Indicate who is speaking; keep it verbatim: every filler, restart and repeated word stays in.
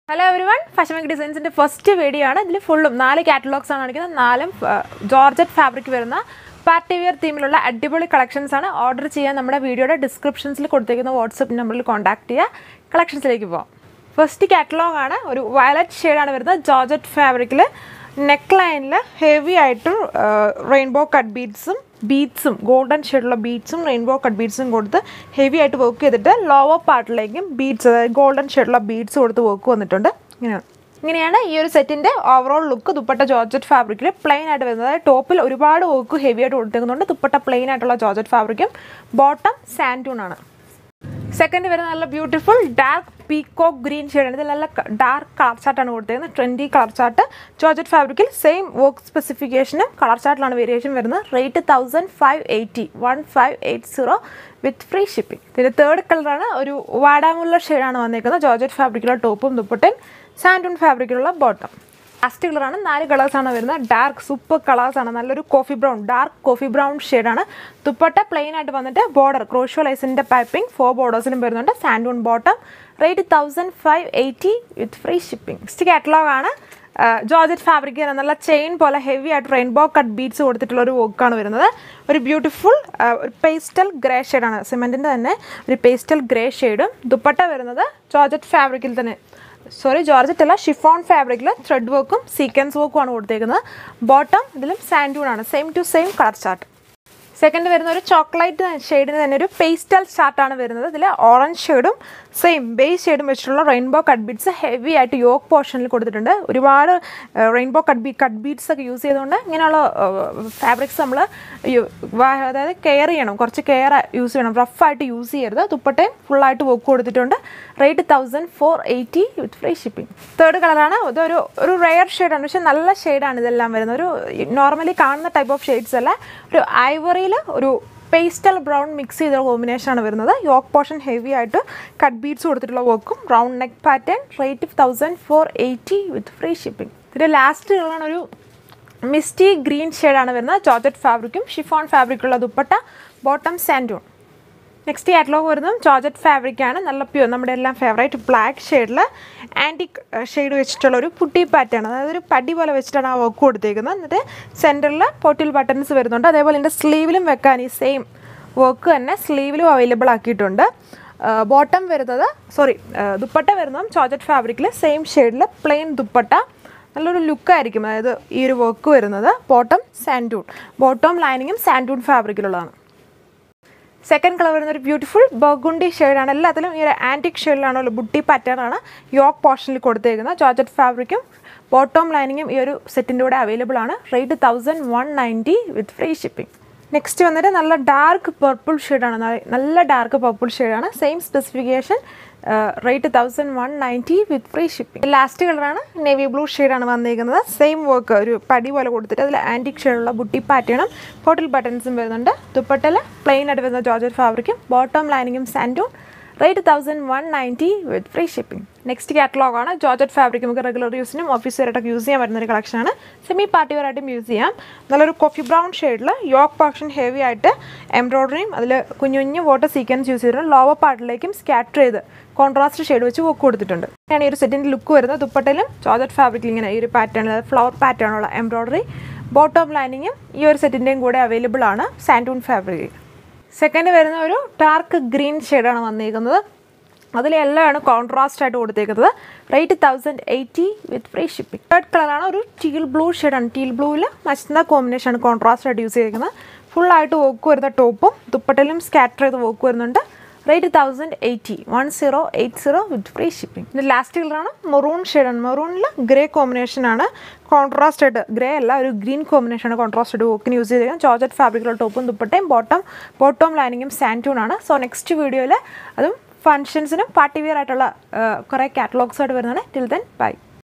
Speaker 1: Hello everyone, Fashion Week Designs in first video ആണ് ഇതിൽ ഫുള്ളും നാല് കാറ്റലോഗ്സ് ആണ് കാണിക്കുന്നത് നാലും ജോർജറ്റ് ഫാബ്രിക് വരുന്ന പാർട്ടിവെയർ തീമിലുള്ള അടിപൊളി കളക്ഷൻസ് ആണ് ഓർഡർ ചെയ്യാൻ നമ്മുടെ വീഡിയോയുടെ ഡിസ്ക്രിപ്ഷൻസിൽ കൊടുത്തിരിക്കുന്ന വാട്സ്ആപ്പ് നമ്പറിൽ കോൺടാക്ട് ചെയ്യുക കളക്ഷൻസിലേക്ക് പോകാം ഫസ്റ്റ് കാറ്റലോഗ് ആണ് ഒരു വയലറ്റ് ഷെയ്ഡ് ആണ് വരുന്നത് ജോർജറ്റ് ഫാബ്രിക്കിൽ നെക്ക് ലൈനിൽ ഹെവി ആയിട്ട് റെയിൻബോ കട്ട് ബീഡ്സും ബീഡ്സും ഗോൾഡൻ ഷെയ്ഡുള്ള ബീഡ്സും റെയിൻബോ കട്ട് ബീഡ്സും കൊടുത്ത് ഹെവി ആയിട്ട് വർക്ക് ചെയ്തിട്ട് ലോവർ പാർട്ടിലേക്കും ബീഡ്സ് അതായത് ഗോൾഡൻ ഷെയ്ഡുള്ള ബീഡ്സ് കൊടുത്ത് വർക്ക് വന്നിട്ടുണ്ട് ഇങ്ങനെയാണ് ഇങ്ങനെയാണ് ഈ ഒരു സെറ്റിൻ്റെ ഓവറോൾ ലുക്ക് ദുപ്പട്ട ജോർജറ്റ് ഫാബ്രിക്കിൽ പ്ലെയിൻ ആയിട്ട് വരുന്നത് അതായത് ടോപ്പിൽ ഒരുപാട് വർക്ക് ഹെവി ആയിട്ട് കൊടുത്തേക്കുന്നുണ്ട് ദുപ്പട്ട പ്ലെയിൻ ആയിട്ടുള്ള ജോർജറ്റ് ഫാബ്രിക്കും ബോട്ടം സാൻഡൂൺ ആണ് സെക്കൻഡ് വരുന്നത് നല്ല ബ്യൂട്ടിഫുൾ ഡാർക്ക് പീകോക്ക് ഗ്രീൻ ഷെയ്ഡാണ് ഇതിൽ നല്ല ഡാർക്ക് കളർ ചാർട്ടാണ് കൊടുത്തേക്കുന്നത് ട്രെൻഡി കളർ ചാർട്ട് ജോർജറ്റ് ഫാബ്രിക്കിൽ സെയിം വർക്ക് സ്പെസിഫിക്കേഷനും കളർ ചാർട്ടിലാണ് വേരിയേഷൻ വരുന്നത് rate thousand five eighty one five eight zero with free shipping ഇതിൻ്റെ തേർഡ് കളറാണ് ഒരു വാടാമുള്ള ഷെയ്ഡാണ് വന്നേക്കുന്നത് ജോർജറ്റ് ഫാബ്രിക്കിലുള്ള ടോപ്പും ദുപ്പട്ടയും സാൻഡൂൺ ഫാബ്രിക്കിലുള്ള ബോട്ടം ലാസ്റ്റ് കളറാണ് നാല് കളേഴ്സാണ് വരുന്നത് ഡാർക്ക് സൂപ്പർ കളേഴ്സാണ് നല്ലൊരു coffee brown dark coffee brown ഷെയ്ഡാണ് ദുപ്പട്ട പ്ലെയിൻ ആയിട്ട് വന്നിട്ട് ബോർഡർ ക്രോഷ്യോ ലൈസിൻ്റെ പൈപ്പിംഗ് ഫോർ ബോർഡേഴ്സിലും വരുന്നുണ്ട് സാൻഡൂൺ bottom rate thousand five eighty with free shipping next catalogue ആണ് ജോർജറ്റ് ഫാബ്രിക് നല്ല ചെയിൻ പോലെ ഹെവി ആയിട്ട് റെയിൻബോ കട്ട് ബീഡ്സ് കൊടുത്തിട്ടുള്ള ഒരു വർക്കാണ് വരുന്നത് ഒരു ബ്യൂട്ടിഫുൾ ഒരു പേസ്റ്റൽ ഗ്രേ ഷെയ്ഡാണ് സിമെൻറ്റിൻ്റെ തന്നെ ഒരു പേസ്റ്റൽ ഗ്രേ ഷെയ്ഡും ദുപ്പട്ട വരുന്നത് ജോർജറ്റ് ഫാബ്രിക്കിൽ തന്നെ സോറി ജോർജറ്റ് അല്ല ഷിഫോൺ ഫാബ്രിക്കിൽ ത്രെഡ് വർക്കും സീക്വൻസ് വർക്കും ആണ് കൊടുത്തേക്കുന്നത് ബോട്ടം ഇതിലും സാൻഡൂൺ ആണ് same to same colour chart second വരുന്ന ഒരു ചോക്ലേറ്റ് ഷെയ്ഡിന് തന്നെ ഒരു പേസ്റ്റൽ ചാർട്ടാണ് വരുന്നത് ഇതിൽ ഓറഞ്ച് ഷെയ്ഡും സെയിം ബേസ് ഷെയ്ഡും വെച്ചിട്ടുള്ള റെയിൻബോ കട്ട് ബീഡ്സ് ഹെവി ആയിട്ട് യോക്ക് പോർഷനിൽ കൊടുത്തിട്ടുണ്ട് ഒരുപാട് റെയിൻബോ കട്ട് ബീ കട്ട് ബീഡ്സ് ഒക്കെ യൂസ് ചെയ്തുകൊണ്ട് ഇങ്ങനെയുള്ള ഫാബ്രിക്സ് നമ്മൾ അതായത് കെയർ ചെയ്യണം കുറച്ച് കെയർ യൂസ് ചെയ്യണം റഫായിട്ട് യൂസ് ചെയ്യരുത് ദുപ്പട്ടയും ഫുള്ളായിട്ട് വർക്ക് കൊടുത്തിട്ടുണ്ട് rate thousand four eighty with free shipping third കളറാണ് ഇതൊരു ഒരു റെയർ ഷെയ്ഡാണ് പക്ഷേ നല്ല ഷെയ്ഡാണ് ഇതെല്ലാം വരുന്നത് ഒരു നോർമലി കാണുന്ന ടൈപ്പ് ഓഫ് ഷെയ്ഡ്സ് അല്ല ഒരു ഐവറിയിൽ ഒരു പേസ്റ്റൽ ബ്രൗൺ മിക്സ് ചെയ്ത കോമ്പിനേഷനാണ് വരുന്നത് യോക്ക് പോർഷൻ ഹെവി ആയിട്ട് കട്ട് ബീഡ്സ് കൊടുത്തിട്ടുള്ള വർക്കും round neck pattern rate thousand four eighty with free shipping ഇതിൻ്റെ ലാസ്റ്റ് കളറാണ് ഒരു മിസ്റ്റി ഗ്രീൻ ഷെയ്ഡാണ് വരുന്നത് ജോർജറ്റ് ഫാബ്രിക്കും ഷിഫോൺ ഫാബ്രിക്കുള്ള ദുപ്പട്ട ബോട്ടം സാൻഡൂൺ നെക്സ്റ്റ് കാറ്റലോഗ് വരുന്നത് ജോർജറ്റ് ഫാബ്രിക്കാണ് നല്ല പ്യൂർ നമ്മുടെ എല്ലാം ഫേവറേറ്റ് ബ്ലാക്ക് ഷെയ്ഡിൽ ആൻറ്റിക് ഷെയ്ഡ് വെച്ചിട്ടുള്ള ഒരു പുട്ടി പാറ്റേൺ അതായത് ഒരു പടി പോലെ വെച്ചിട്ടാണ് ആ വർക്ക് കൊടുത്തേക്കുന്നത് എന്നിട്ട് സെൻറ്ററിൽ പോട്ടിൽ ബട്ടൺസ് വരുന്നുണ്ട് അതേപോലെ എൻ്റെ സ്ലീവിലും വെക്കാൻ ഈ സെയിം വർക്ക് തന്നെ സ്ലീവിലും അവൈലബിൾ ആക്കിയിട്ടുണ്ട് ബോട്ടം വരുന്നത് സോറി ദുപ്പട്ട വരുന്നതും ജോർജറ്റ് ഫാബ്രിക്കിൽ സെയിം ഷെയ്ഡിൽ പ്ലെയിൻ ദുപ്പട്ട നല്ലൊരു ലുക്കായിരിക്കും അതായത് ഈ ഒരു വർക്ക് വരുന്നത് ബോട്ടം സാൻഡൂൺ ബോട്ടം ലൈനിങ്ങും സാൻഡൂൺ ഫാബ്രിക്കിലുള്ളതാണ് സെക്കൻഡ് കളർ വരുന്ന ഒരു ബ്യൂട്ടിഫുൾ ബർഗുണ്ടി ഷെയ്ഡാണ് എല്ലാത്തിലും ഈ ഒരു ആൻറ്റിക് ഷെയ്ഡിലാണല്ലോ ബുട്ടി പാറ്റേൺ ആണ് യോക്ക് പോർഷനിൽ കൊടുത്തേക്കുന്നത് ജോർജറ്റ് ഫാബ്രിക്കും ബോട്ടം ലൈനിങ്ങും ഈ ഒരു സെറ്റിൻ്റെ കൂടെ അവൈലബിൾ ആണ് rate thousand one ninety with free shipping next വന്നിട്ട് നല്ല ഡാർക്ക് പർപ്പിൾ ഷെയ്ഡാണ് നല്ല ഡാർക്ക് പർപ്പിൾ ഷെയ്ഡാണ് same specification rate thousand one ninety with free shipping last കളറാണ് നേവി ബ്ലൂ ഷെയ്ഡാണ് വന്നിരിക്കുന്നത് സെയിം വർക്ക് ഒരു പടി പോലെ കൊടുത്തിട്ട് അതിൽ ആൻറ്റിക് ഷെയ്ഡുള്ള ബുട്ടി പാറ്റേണും പോട്ടിൽ ബട്ടൺസും വരുന്നുണ്ട് ദുപ്പട്ടയിൽ പ്ലെയിൻ ആയിട്ട് വരുന്ന ജോർജറ്റ് ഫാബ്രിക്കും ബോട്ടം ലൈനിങ്ങും സാൻഡൂൺ rate thousand one ninety with free shipping next കാറ്റലോഗാണ് ജോർജറ്റ് ഫാബ്രിക് നമുക്ക് റെഗുലർ യൂസിനും ഓഫീസ് വെയറായിട്ടൊക്കെ യൂസ് ചെയ്യാൻ പറ്റുന്ന ഒരു കളക്ഷനാണ് സെമി പാർട്ടി വെയറായിട്ടും യൂസ് ചെയ്യാം നല്ലൊരു കോഫി ബ്രൗൺ ഷെയ്ഡിൽ യോക്ക് പോർഷൻ ഹെവി ആയിട്ട് എംബ്രോയ്ഡറിയും അതിൽ കുഞ്ഞു കുഞ്ഞു വാട്ടർ സീക്വൻസ് യൂസ് ചെയ്തിട്ടുണ്ട് ലോവർ പാർട്ടിലേക്കും സ്കാറ്റർ ചെയ്ത് കോൺട്രാസ്റ്റ് ഷെയ്ഡ് വെച്ച് വർക്ക് കൊടുത്തിട്ടുണ്ട് ഇങ്ങനെയാണ് ഈ ഒരു സെറ്റിൻ്റെ ലുക്ക് വരുന്നത് ദുപ്പട്ടയിലും ജോർജറ്റ് ഫാബ്രിക്കിൽ ഇങ്ങനെ ഈ ഒരു പാറ്റേൺ ഫ്ലവർ പാറ്റേണുള്ള എംബ്രോയ്ഡറി ബോട്ടം ലൈനിങ്ങും ഈ ഒരു സെറ്റിൻ്റെയും കൂടെ അവൈലബിൾ ആണ് സാൻഡൂൺ ഫാബ്രിക് സെക്കൻഡ് വരുന്ന ഒരു ഡാർക്ക് ഗ്രീൻ ഷെയ്ഡാണ് വന്നിരിക്കുന്നത് അതിലെല്ലാമാണ് കോൺട്രാസ്റ്റ് ആയിട്ട് കൊടുത്തേക്കുന്നത് rate thousand eighty with free shipping third കളറാണ് ഒരു ടീൽ ബ്ലൂ ഷെയ്ഡാണ് ടീൽ ബ്ലൂവിൽ മസ്ത കോമ്പിനേഷനാണ് കോൺട്രാസ്റ്റ് ആയിട്ട് യൂസ് ചെയ്തിരിക്കുന്നത് ഫുള്ളായിട്ട് വർക്ക് വരുന്ന ടോപ്പും ദുപ്പട്ടയിലും സ്കാറ്റർ ചെയ്ത് വർക്ക് വരുന്നുണ്ട് rate thousand eighty one zero eight zero with free shipping ഇത് ലാസ്റ്റ് കളറാണ് മെറൂൺ ഷെയ്ഡാണ് മെറൂണിൽ ഗ്രേ കോമ്പിനേഷനാണ് കോൺട്രാസ്റ്റ് ആയിട്ട് ഗ്രേ അല്ല ഒരു ഗ്രീൻ കോമ്പിനേഷനാണ് കോൺട്രാസ്റ്റ് ആയിട്ട് വർക്കിന് യൂസ് ചെയ്തിരിക്കുന്നത് ജോർജറ്റ് ഫാബ്രിക്കിലുള്ള ടോപ്പും ദുപ്പട്ടയും ബോട്ടം ബോട്ടം ലൈനിങ്ങും സാൻഡൂൺ ആണ് സോ നെക്സ്റ്റ് വീഡിയോയിൽ അതും ഫങ്ഷൻസിനും പാർട്ടി വെയർ ആയിട്ടുള്ള കുറേ കാറ്റലോഗ്സ് ആയിട്ട് വരുന്നതാണ് ടിൽ ദെൻ ബൈ